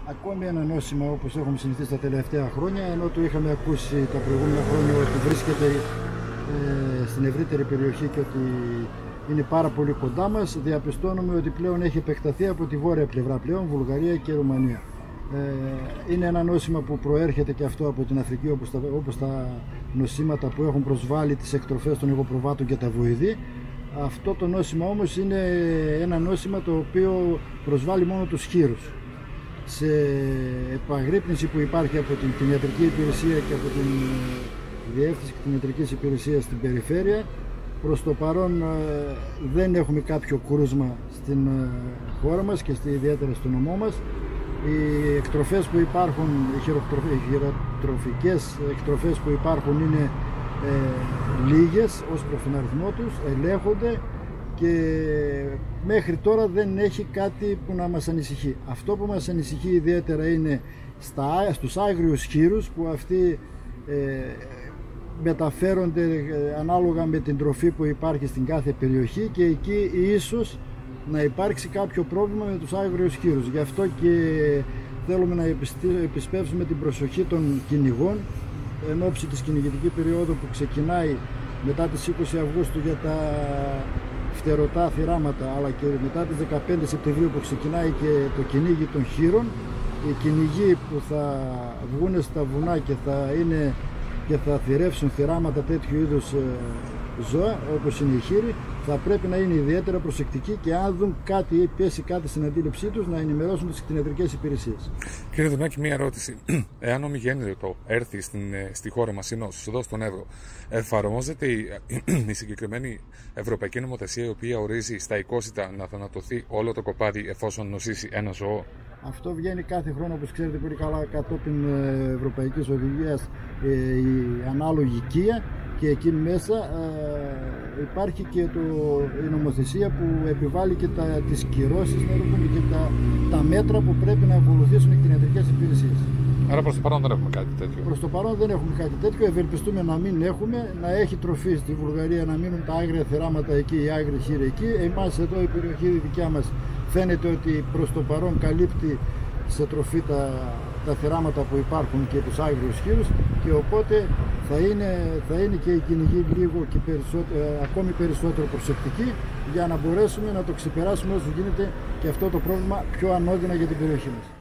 Ακόμη ένα νόσημα όπως έχουμε συνηθίσει τα τελευταία χρόνια, ενώ το είχαμε ακούσει τα προηγούμενα χρόνια ότι βρίσκεται στην ευρύτερη περιοχή και ότι είναι πάρα πολύ κοντά μας, διαπιστώνουμε ότι πλέον έχει επεκταθεί από τη βόρεια πλευρά πλέον, Βουλγαρία και Ρουμανία. Είναι ένα νόσημα που προέρχεται και αυτό από την Αφρική, όπως τα νοσήματα που έχουν προσβάλει τις εκτροφές των υγοπροβάτων και τα βοηδή. Αυτό το νόσημα όμως είναι ένα νόσημα το οποίο προσβάλλει μόνο τους χείρους. Σε επαγρύπνηση που υπάρχει από την κτηνιατρική υπηρεσία και από την Διεύθυνση Κτηνιατρικής Υπηρεσίας στην περιφέρεια, προς το παρόν δεν έχουμε κάποιο κρούσμα στην χώρα μας και ιδιαίτερα στο νομό μας. Οι εκτροφές που υπάρχουν, οι χειροτροφικές εκτροφές που υπάρχουν είναι λίγες ως προς τον αριθμό τους, ελέγχονται και μέχρι τώρα δεν έχει κάτι που να μας ανησυχεί. Αυτό που μας ανησυχεί ιδιαίτερα είναι στους άγριους χείρους, που αυτοί μεταφέρονται ανάλογα με την τροφή που υπάρχει στην κάθε περιοχή και εκεί ίσως να υπάρξει κάποιο πρόβλημα με τους άγριους χείρους. Γι' αυτό και θέλουμε να επισπεύσουμε την προσοχή των κυνηγών εν ώψη της κυνηγητική περίοδου που ξεκινάει μετά τις 20 Αυγούστου για τα φτερωτά θηράματα, αλλά και μετά τις 15 Σεπτεμβρίου που ξεκινάει και το κυνήγι των χείρων. Οι κυνηγοί που θα βγουν στα βουνά και θα θηρεύσουν θηράματα τέτοιου είδους ζώα όπως είναι οι χείροι, θα πρέπει να είναι ιδιαίτερα προσεκτικοί και αν δουν κάτι ή πέσει κάτι στην αντίληψή τους να ενημερώσουν τις κτηνιατρικές υπηρεσίες. Κύριε Δουνάκη, μία ερώτηση. Εάν ομιγέννητο έρθει στη χώρα μας, νόσος εδώ στον Εύρο, εφαρμόζεται η συγκεκριμένη ευρωπαϊκή νομοθεσία η οποία ορίζει στα οικόσιτα να θανατωθεί όλο το κοπάδι εφόσον νοσήσει ένα ζώο? Αυτό βγαίνει κάθε χρόνο, όπως ξέρετε πολύ καλά, κατόπιν ευρωπαϊκής οδηγίας η ανάλογη οικία, και εκεί μέσα υπάρχει και η νομοθεσία που επιβάλλει και τις κυρώσεις και τα μέτρα που πρέπει να ακολουθήσουν οι κτηνιατρικές υπηρεσίες. Άρα προς το παρόν δεν έχουμε κάτι τέτοιο? Προς το παρόν δεν έχουμε κάτι τέτοιο. Ευελπιστούμε να μην έχουμε, να έχει τροφή στη Βουλγαρία, να μείνουν τα άγρια θηράματα εκεί, οι άγριοι χείροι εκεί. Εμάς εδώ η περιοχή δικιά μας φαίνεται ότι προς το παρόν καλύπτει σε τροφή τα θηράματα που υπάρχουν και τους άγριους χείρους, και οπότε θα είναι και οι κυνηγοί λίγο και ακόμη περισσότερο προσεκτικοί για να μπορέσουμε να το ξεπεράσουμε όσο γίνεται και αυτό το πρόβλημα πιο ανώδυνα για την περιοχή μας.